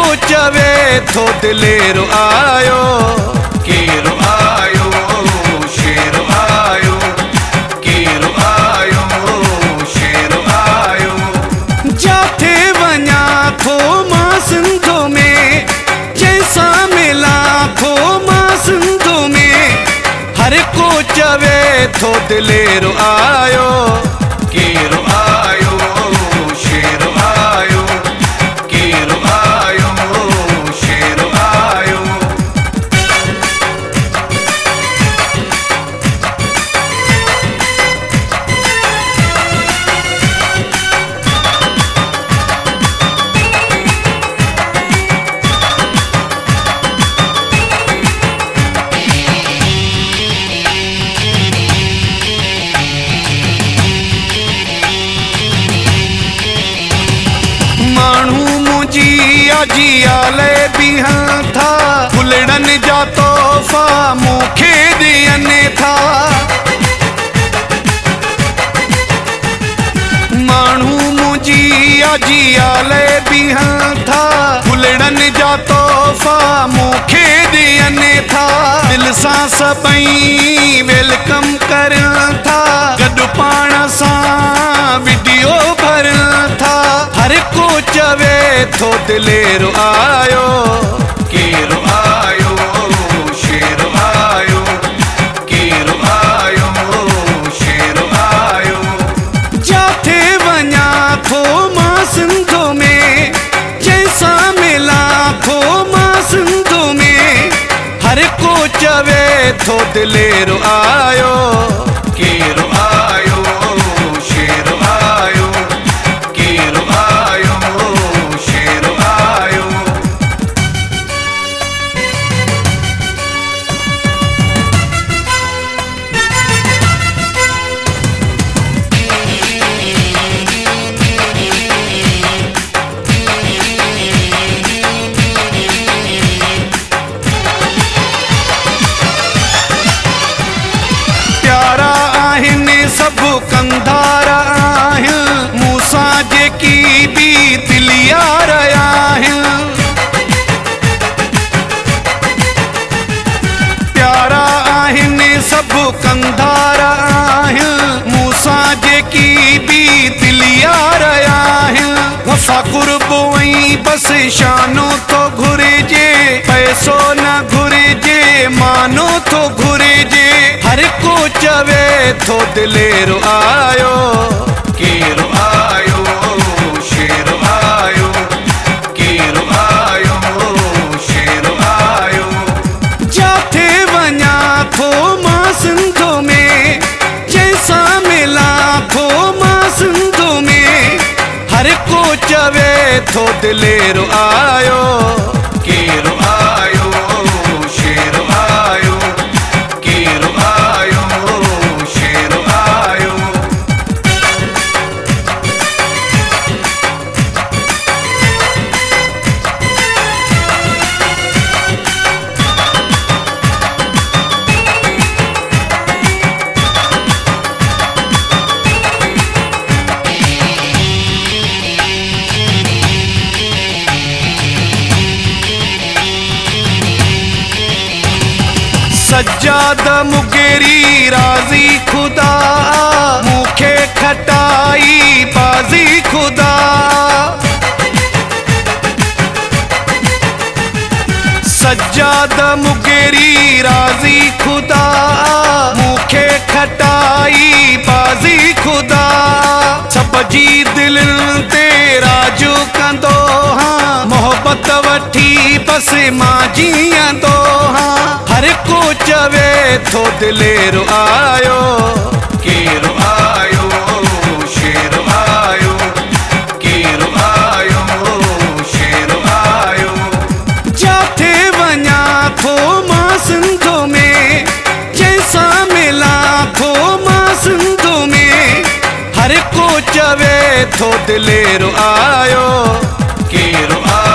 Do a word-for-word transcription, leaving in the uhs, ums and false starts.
चवे थो दिलेरो आयो, केरो आयो शेरो आयो, केरो आयो शेरो आयो। जाथे वञा थो मां सिंधो में, जैसा मिला थो मां सिंधो में, हर को चवे थो दिलेरो आयो, केरो आयो शेरो आयो, केरो आयो शेरो आयो। जियाले बिहां था, फुलड़न जा तोहफा मूंखे ॾियनि था। माण्हू मुंहिंजी जियाले बिहां था, फुलड़न जा तोहफा मूंखे ॾियनि था। दिल सां सभई वेलकम करनि था, गॾु पाण सां वीडियो भरनि था। हर को चवे थो दिलेरो आयो, केरो आयो शेरो आयो, केरो आयो शेरो आयो। जाथे वञा थो मां सिंधो में, जैसा मिला थो मां सिंधो में, हर को चवे थो दिलेरो आयो, केरो आयो शेरो आयो, केरो आयो शेरो आयो। प्यारा आहिनि सभु कंधार आहिनि, मूंसां जेकी बि दिलियार आहिनि। प्यारा आहिनि सभु कंधार आहिनि, मूंसां जेकी बि दिलियार आहिनि। वफ़ा कुर्बो ऐं बसि शानो थो घुरिजे, पैसो न घुरिजे मानो थो घुरिजे। हर को चवे थो दिलेरो आयो, केरो आयो शेरो आयो, केरो आयो शेरो आयो। जाथे वञा थो मां सिंधो में, जैसा मिला थो मां सिंधो में, हर को चवे थो दिलेरो आयो, केरो आयो शेरो आयो, केरो आयो शेरो आयो। सज्जाद मुगेरी राज़ी खुदा, मूंखे खटाई बाज़ी खुदा। सज्जाद मुगेरी राज़ी खुदा, मूंखे खटाई बाज़ी खुदा। सब जी दिलनि ते राजू कंदो हाँ, मोहब्बत वठी बसि मां जीअंदो हाँ। हर को चवे थो दिलेरो आयो, केरो आयो शेरो आयो, केरो आयो शेरो आयो। जाथे वञा थो मां सिंधो में, जैसा मिला थो मां सिंधो में, हर को चवे थो दिलेरो आयो, केरो आयो।